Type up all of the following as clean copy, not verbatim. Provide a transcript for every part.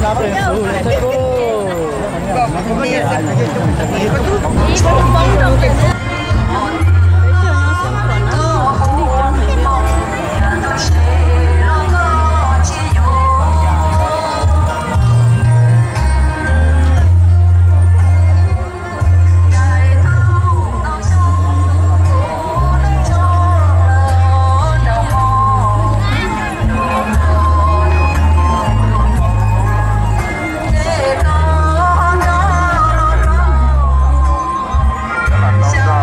Hãy subscribe cho kênh Ghiền Mì Gõ để không bỏ lỡ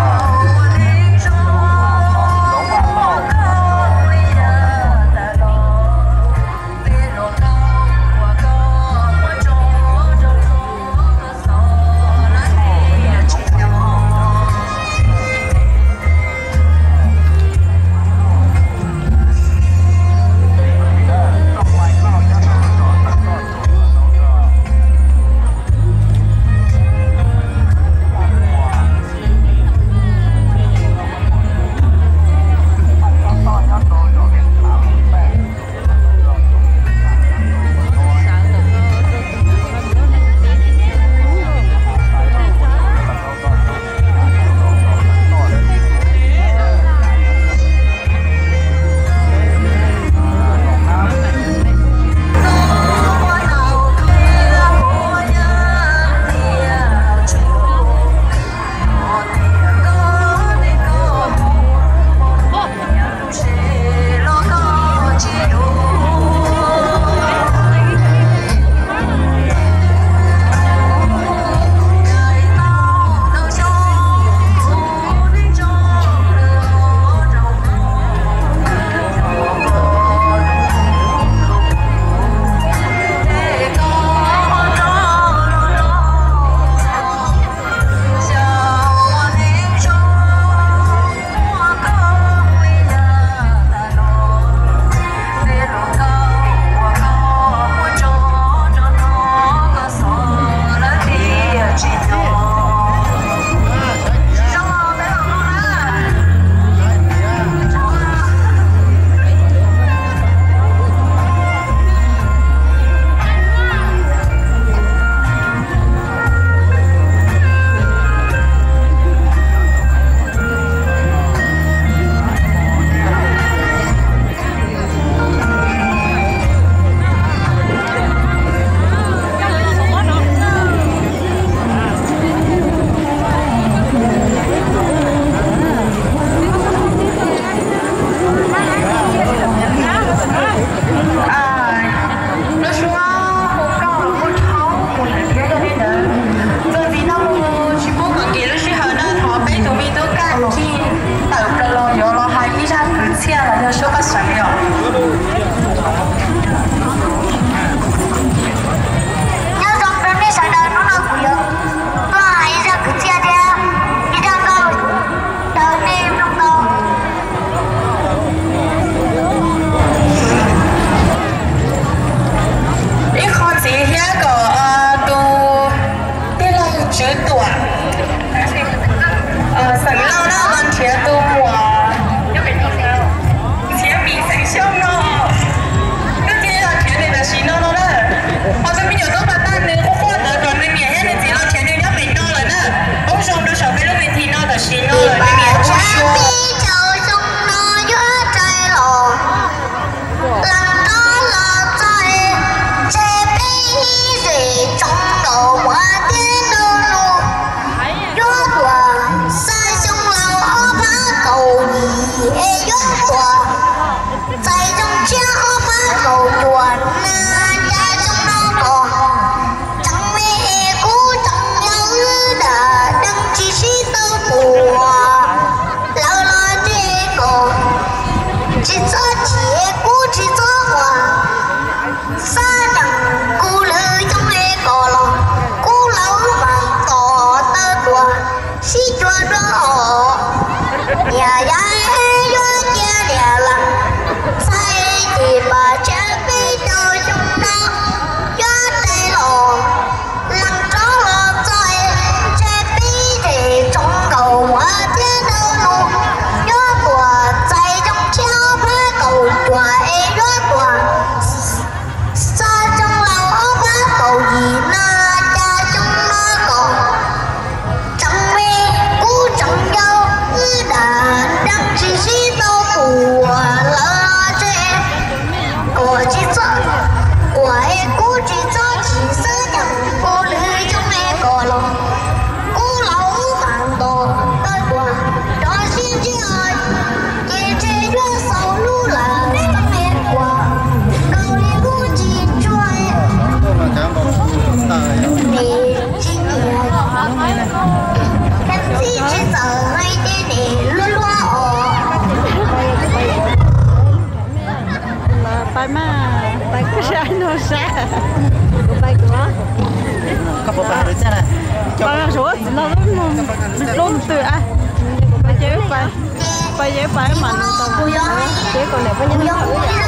Cô bay của Cấp bộ bà được sao này? Bà số nó luôn từ à. Bà chế phải mạnh tao. chế còn này có những thứ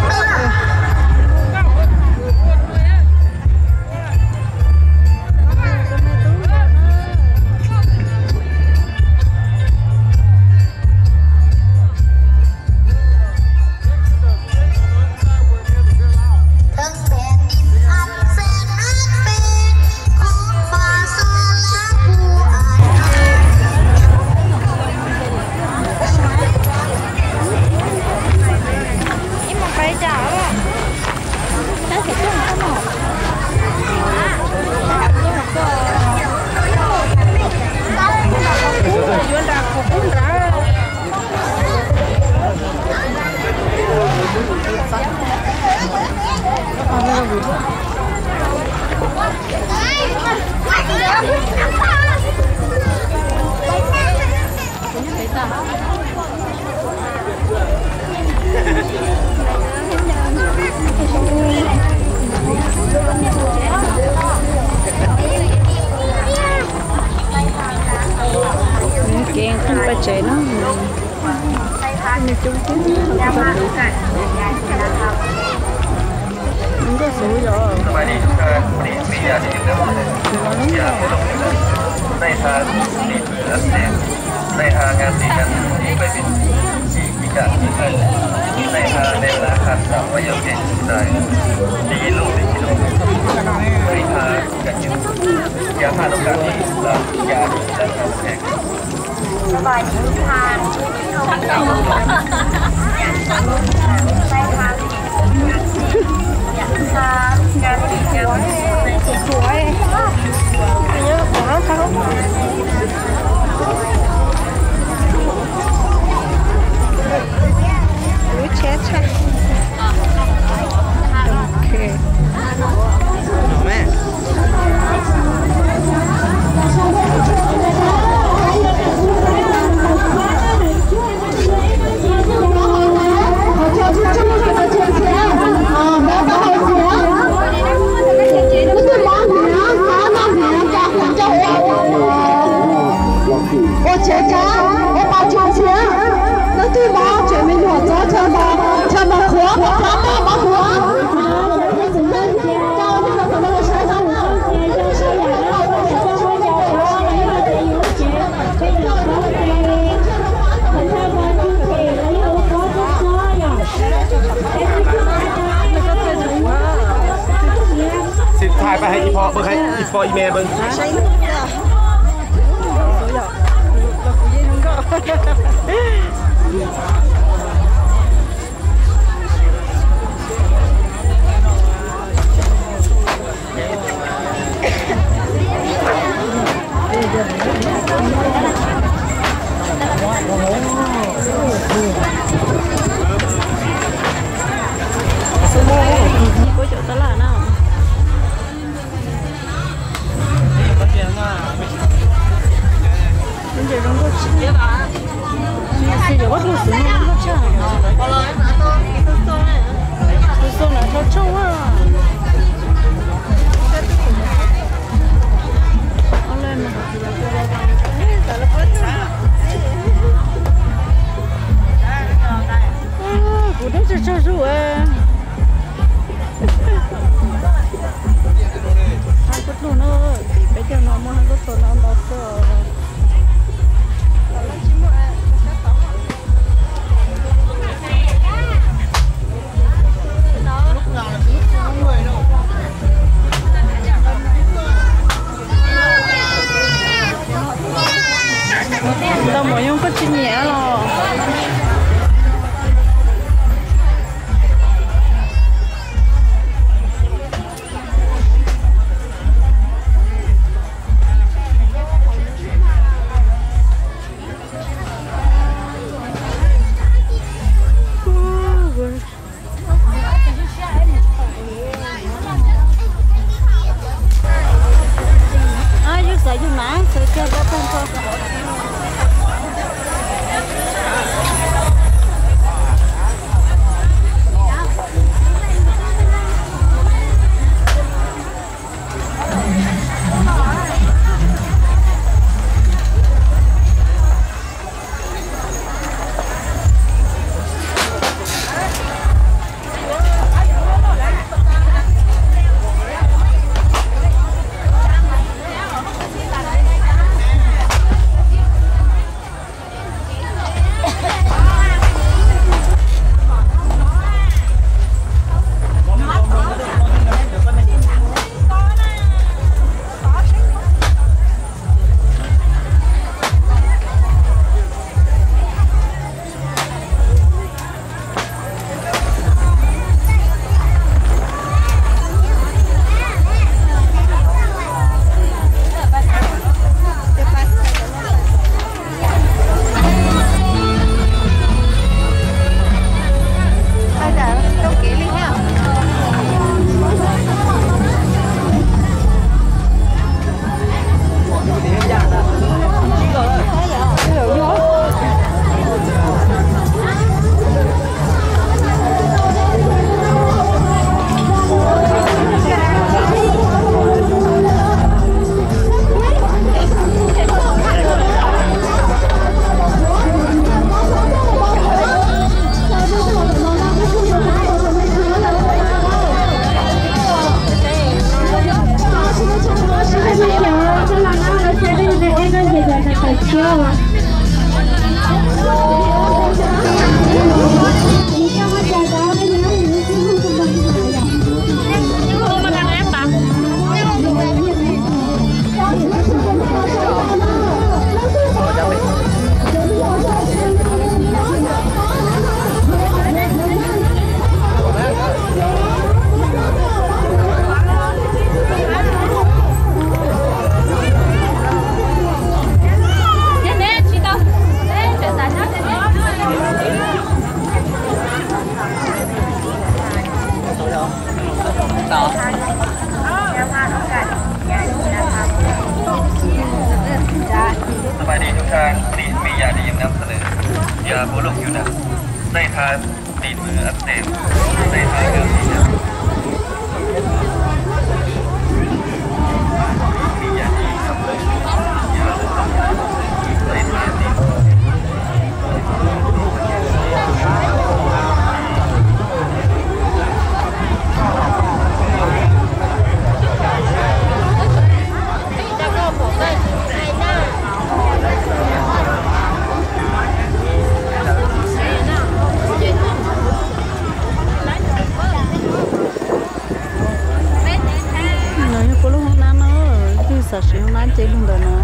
chế nó không có số rồi đây là đi từ đây là ngàn tỷ ngàn đi về bên chỉ cả đây là hạt đảo và dầu trên đời đi luôn đây là cả những giá hạt đồng cả đi là giá là hạt hàng và những hạt không ถ่ายไปให้อีพอเบิ่งให้อีพออีเมลเบิ่ง đâu mà用có chuyện nhẹ rồi สบายดีทุกท่านวันนี้มียาดีนำเสนอยาโบโลกอยู่นะได้ทานตีนมืออักเสบได้ทานเกลือสีดำมียาดีนำเสนอยาโบโลกได้ทานตีนมือ sa shi na che lung da no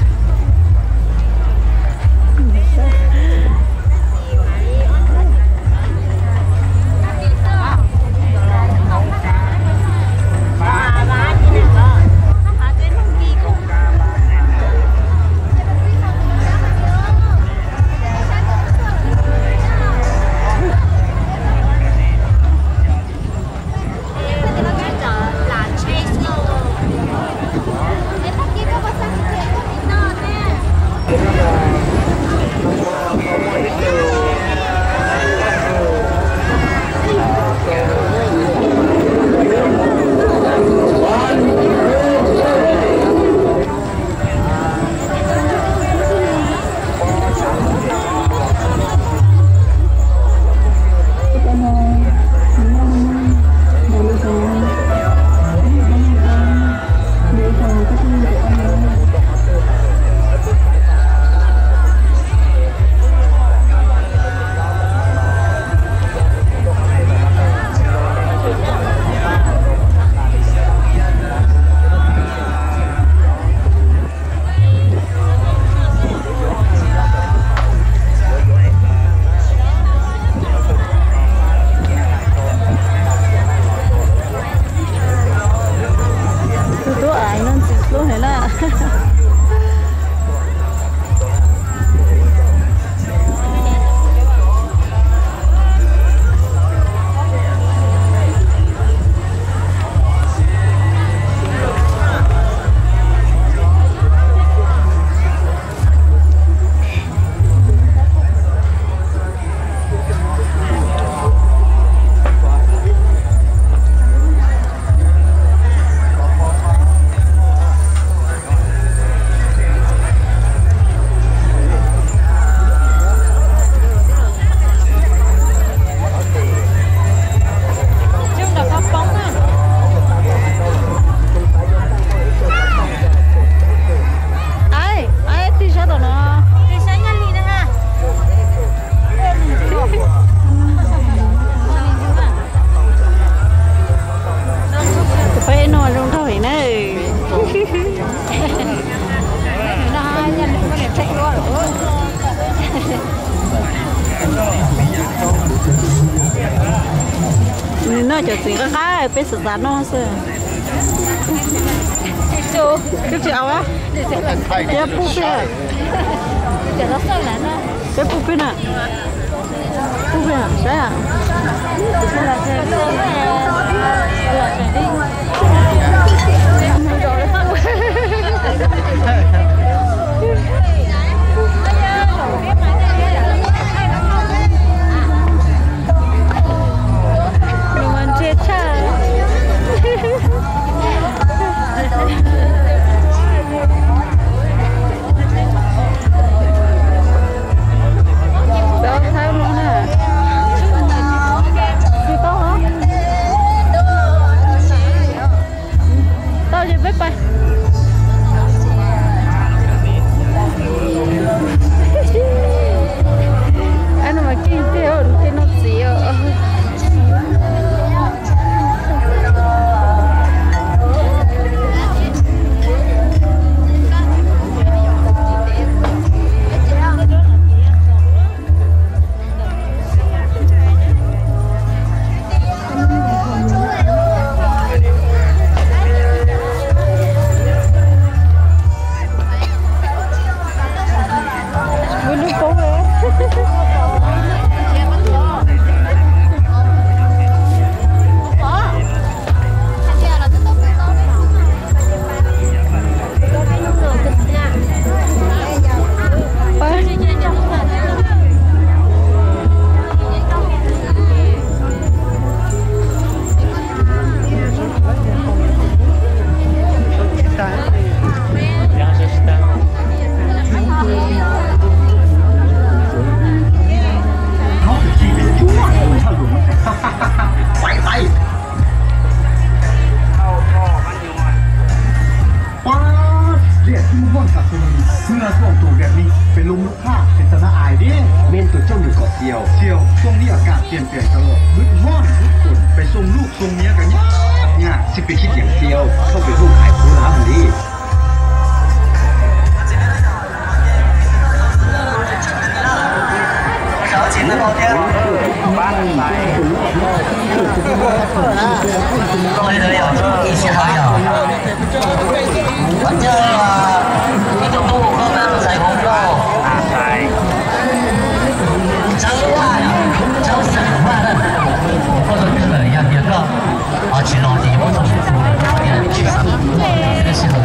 nó cho chuyện có khá bé sụt sạt nó sao chú cái chảo á cái búp bê cái nó sao lại nó cái búp bê nè búp bê à sao à là cái เมื่อช่วงตู่แบบนี้เป็นลุมลูกค้าเป็นตะนาอายดิเม่นตัวเจ้าอยู่เกาะเดียวเชียวช่วงนี้อากาศเปลี่ยนแปลงตลอดมืดห้อนทุกคนไปส่งลูกส่งเมียกันเนี่ยสิไปคิดอย่างเดียวเข้าไปลูกขายผู้ร้านดี请的包天，各位朋友，一起好友，反正呢種都好多都係好多，周快周成快樂，或者可能要一個去內地或者去去上這個時候。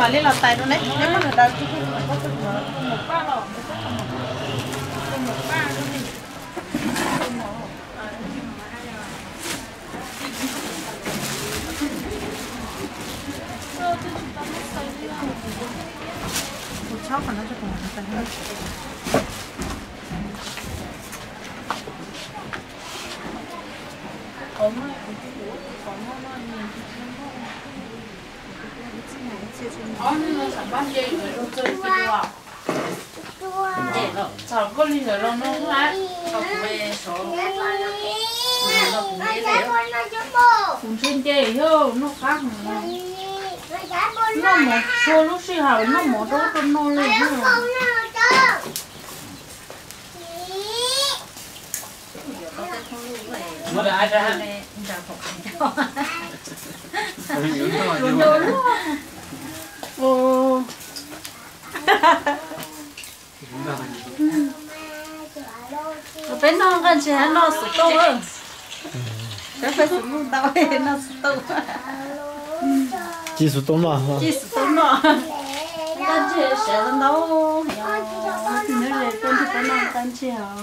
bà lên là tài nó đấy nếu mà người ta có một ba lọ cháu còn nó cho cùng một cái cùng trên chơi vô nó khác nó một số lúc xí hào nó một đôi con nó lên Mà ai ra Ồ. Bên nó gần chỉ nó sụt tô ơ. Cái phải sụt luôn tao nó sụt tô. chỉ số tôm mà Chỉ sụt tô nó. Gần chỉ sẽ lên đâu. Nếu là con thì con nó gần chỉ hả?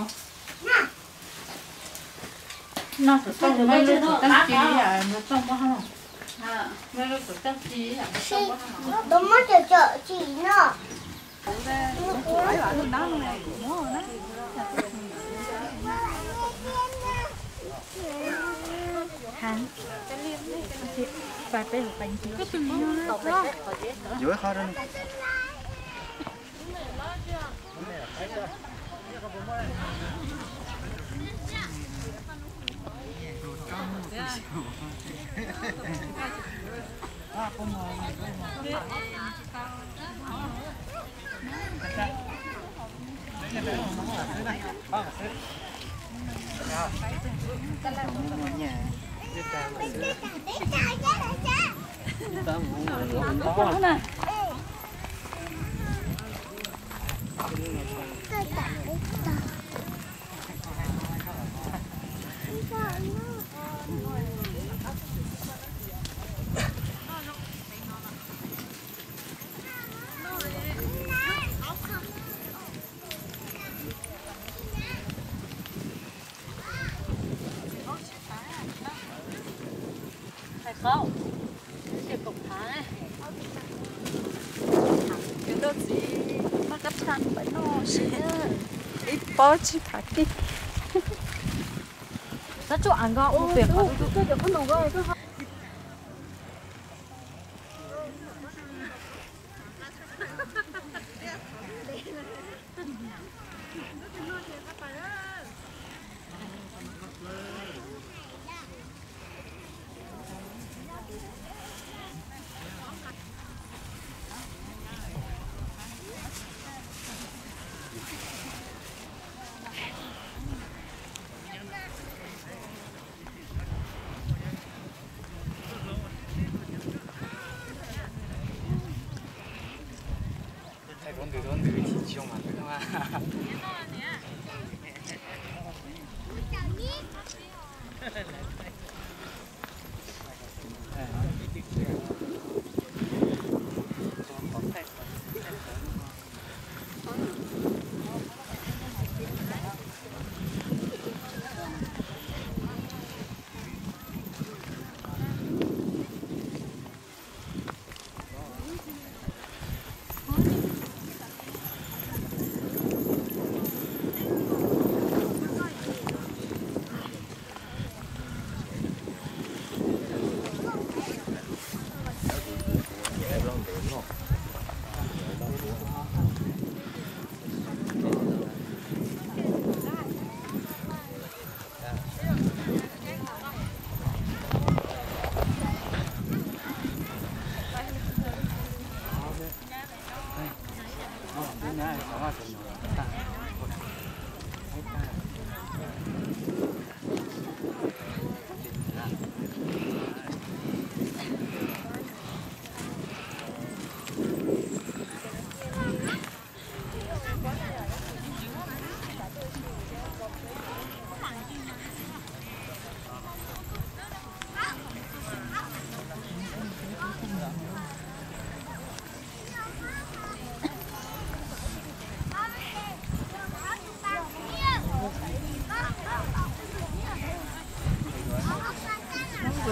Nó sụt tô mấy đứa nó tăng chi à, nó trong bao không? Mấy đứa sụt tăng chi à, trong bao không? Đúng mất chợ chị nó. Hắn và cái hộp bánh chứ dưới khó đó không cái cục thả này cái đó gì mà cắt thằng phải nó sẽ ít bó chỉ thả đi nó chỗ ăn gạo một việc không cái được con đồ cái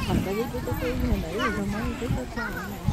cái gì cái này để rồi mấy cái sao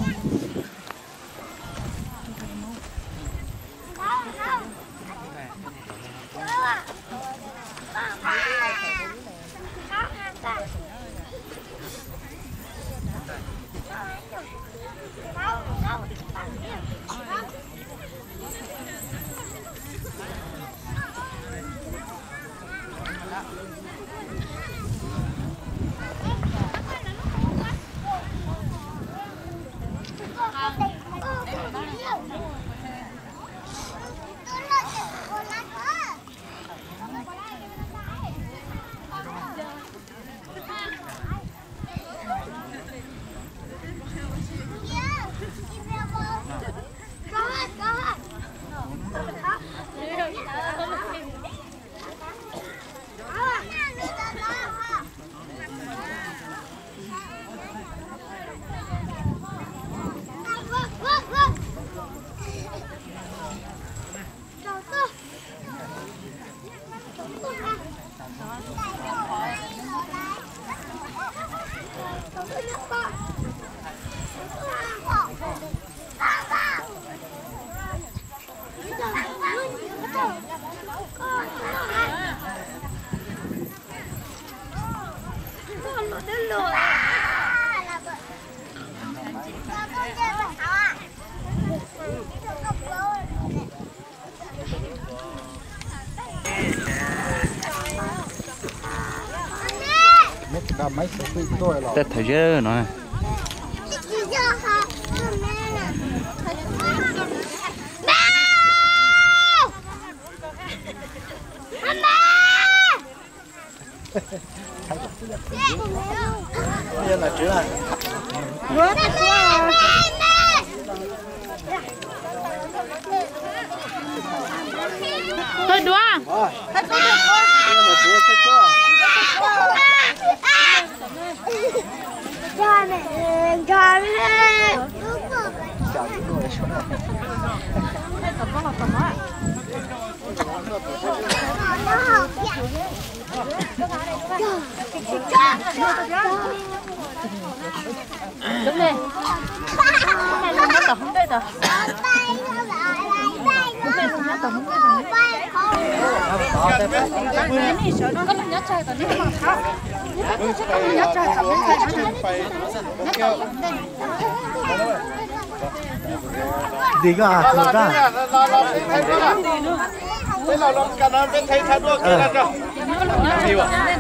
Tết thời giờ nói bây giờ là chứ à thôi đùa cho mẹ đứng đi này là nó tổng đây rồi có mình nhớ chơi còn nếu mà tháo nhớ chơi cầm lên chơi đi cả rồi cả thế là nó cả nó thấy thay đua kia là đâu nhiều à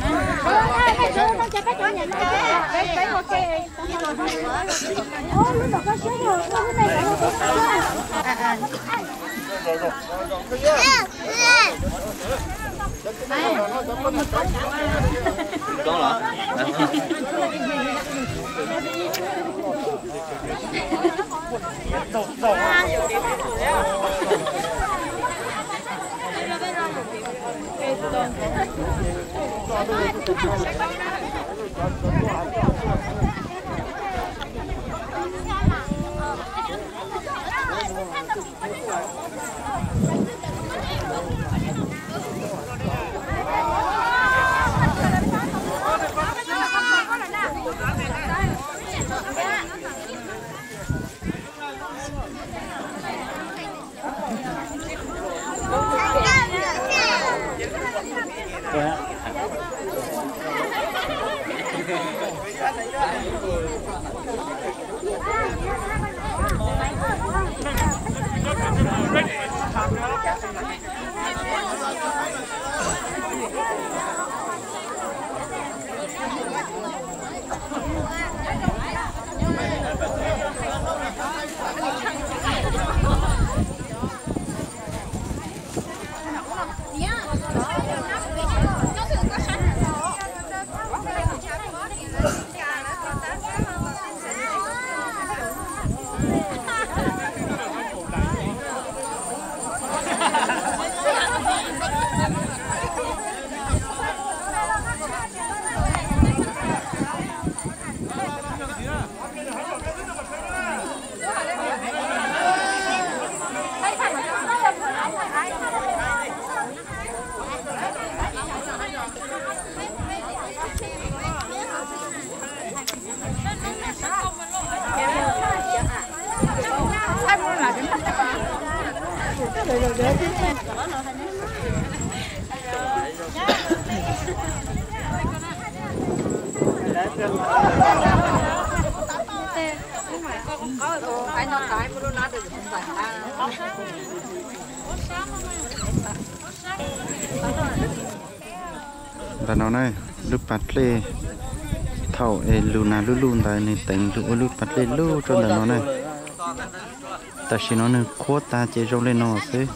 và nó này lúc bắt lê thầu luna lulu tại này tỉnh lúc bắt lê lu cho nó này ta chỉ nó nên khóa ta chỉ trong lên nó xí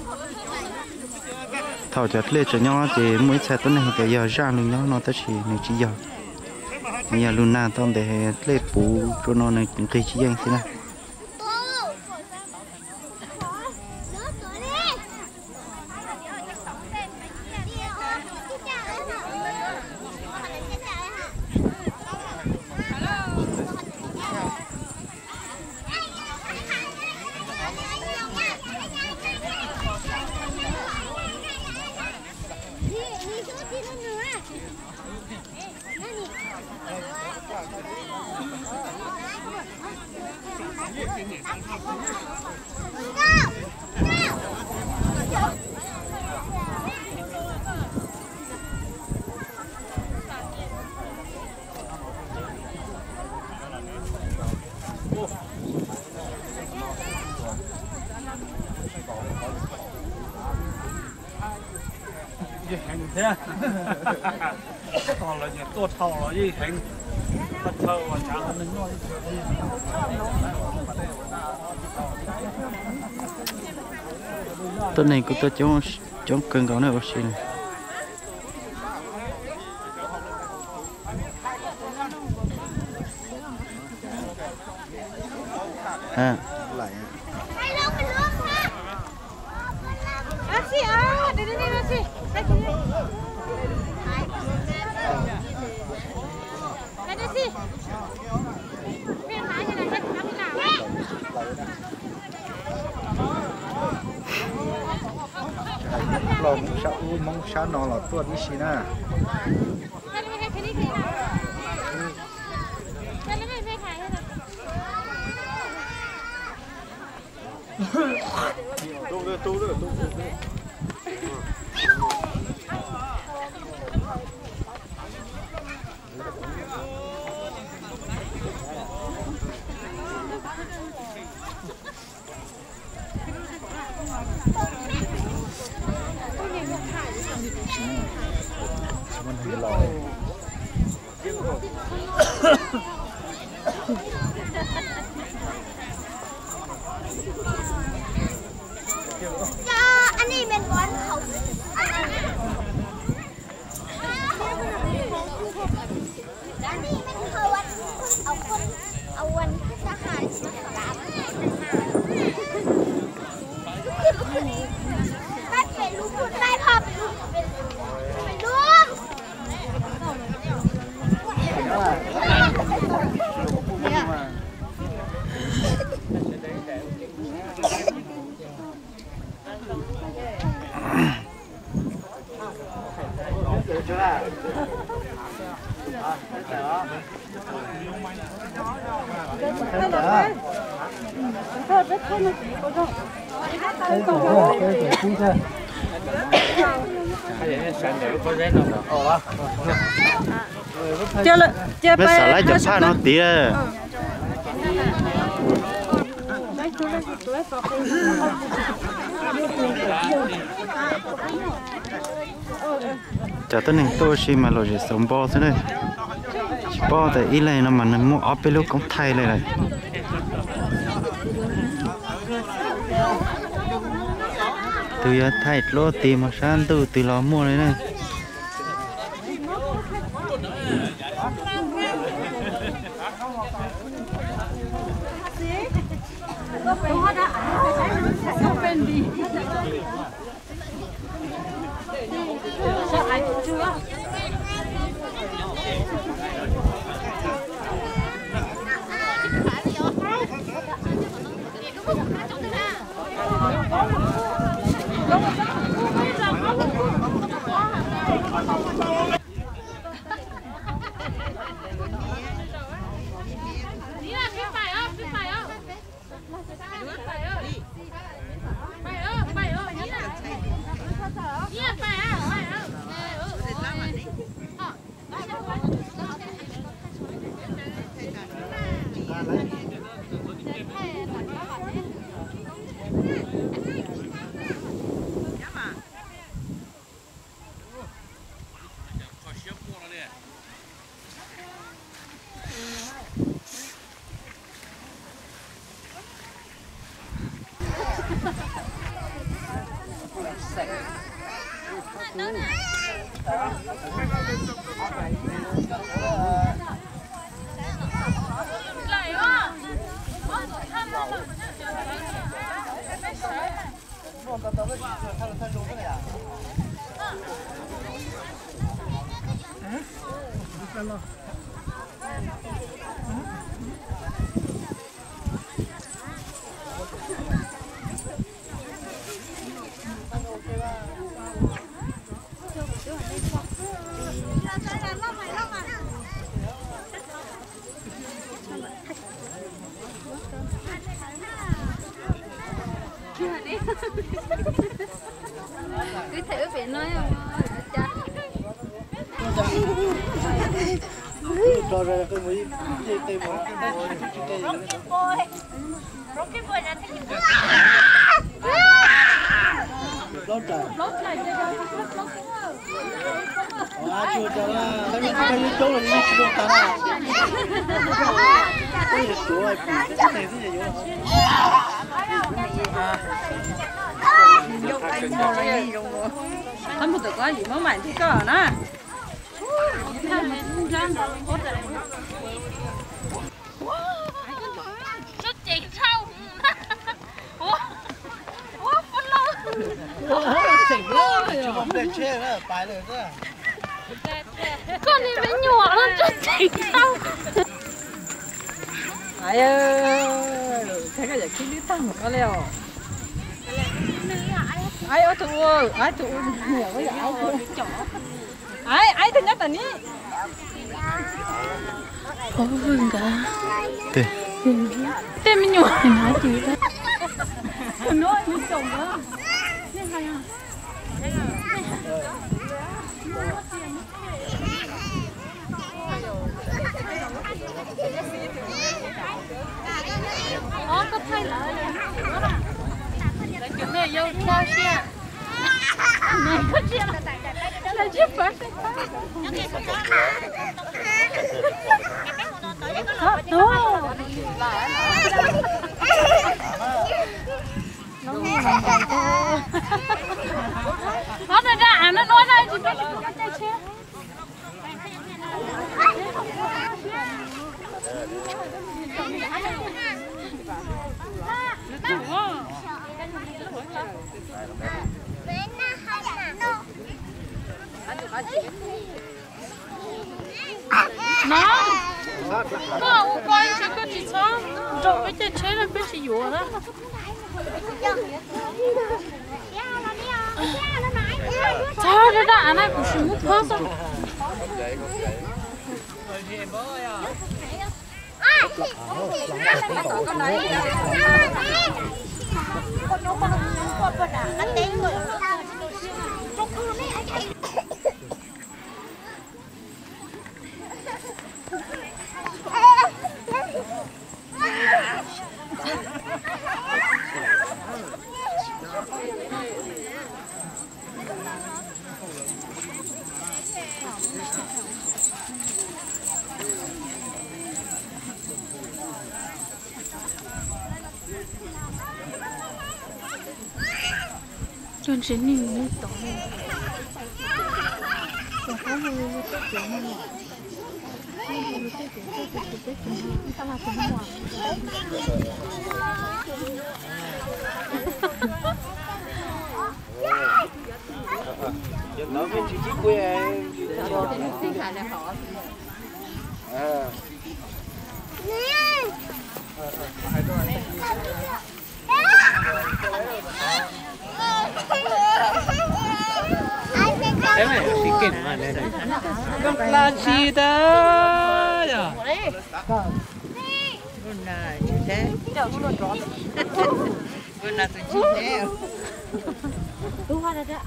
thầu chặt lê cho nhau chỉ mỗi xe tuần này cái giờ ra luôn nhau nó ta chỉ này chỉ giờ nhà luna tao để lê phủ cho nó này cái chỉ anh xí này thế còn là nhữngตัวเท่าlà gì thành bắt thâu và trả hơn mình thôi ตัวnày cũngตัวchống cân gạo này bác sĩ này à lại Bác sĩ à, đến đây bác sĩ. Đây bác sĩ. Miền Thái như này hết khám thế nào ấy? เรามองช้านอนหลอดตัวนี้สินะ Đây là cái này kìa. Đây là cái khai thế nào? tu được อันนี้เป็นก้อนเขาอันนี้เป็นเขาวันเอาวันทหารมาสามไม่เป็นลูกคุณไม่พอเป็นลูกเป็นลูก chưa mới xả lại cho pha nó tía cho tới nên tôi chỉ mà lo gì sống bò thế này bò tại ý này nó mà nó mua ốp lúc cũng thay lại này từ giờ thay lô tìm mà sáng từ lo mua này này Cứ thử phải nói không? cho ra cái mũi tê mỏ lót trời chua cho nó thấy chỗ là như chua ta cái gì chỗ ai cái này cái gì vậy hắn một cái gì mà mày thích cơ nè chút chỉ sau ủa phân lâu không để chơi nữa bàiเลยnữa con đi với nhọ hơn chút chỉ sau ai ơi thấy cái gì khi đi tăng có leo ai ở tụ nhiều cái gì ai thứ nhất là ní có hơn cả tê tê mình nhủ nói gì đó nói mình chồng đó có thay lại cái này vô sao xe này có xe là chiếc bát đó nó ra nó nói đây thì nó chạy xe nó ông coi sẽ có gì sao rồi cái chơi chế là biết gì dùa đó sao đó đã này cũng không muốn phớt sao John sẽ nhiều như tổ nó với chị quê em cái này xí kỉnh mà này gấp la chi đó nhở con này như thế con là từ chi thế đúng rồi đó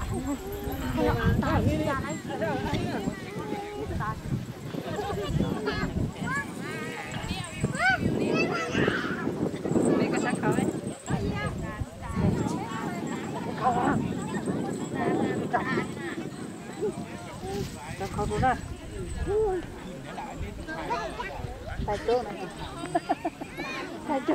mấy cái sắc khói khâu xuống đây tại chỗ này tại chỗ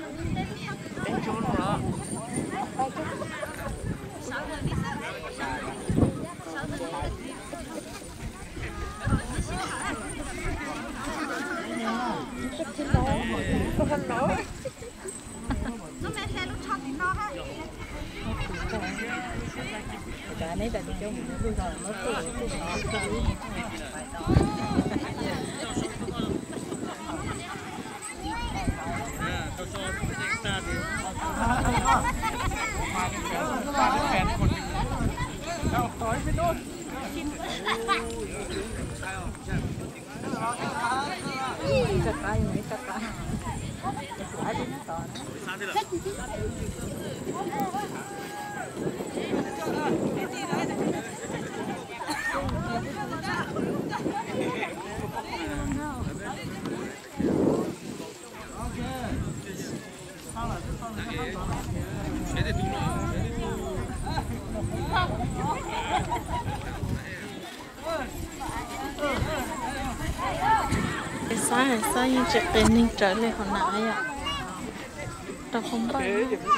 Sáng như chuyện tên ninh trở lại hồi nãy ạ. Tao không bắt.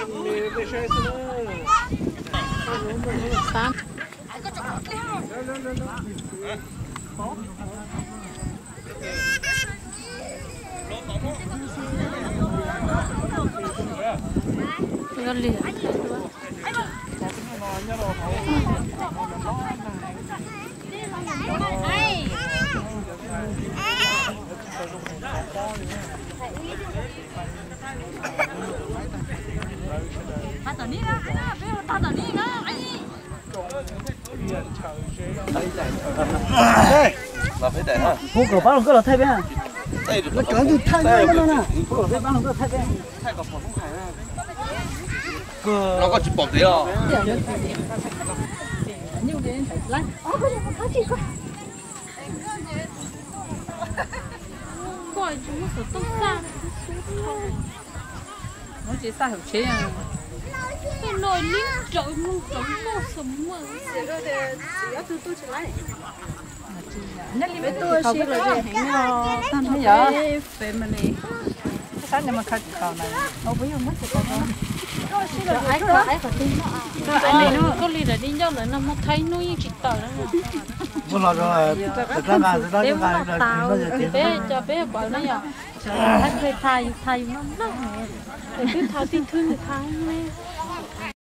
Sáng. Nó liền. Là phải để ha. Hú cửa bán cái là thay bên. Đây được. Nó cỡ như thay bên đó nè. Hú cửa bán cái thay bên. Thay có phòng không phải nó có chụp bọc đấy à? Gọi chúng nó phải tốt ra. Nó chỉ sao hiểu chế à. Cái nồi lính trội ngu trội ngu sớm mà. Nhất là tôi xí rồi thì hẹn nhau tham thấy giờ family sáng nay mà khai khảo này nó bây giờ mất rồi con ai có tin nó có ly là đi nhau là nó thấy nó như chị tờ đó Bữa nào rồi, bé tao bé bé bảo nó giờ thay nó nó cứ thay tin thương người thay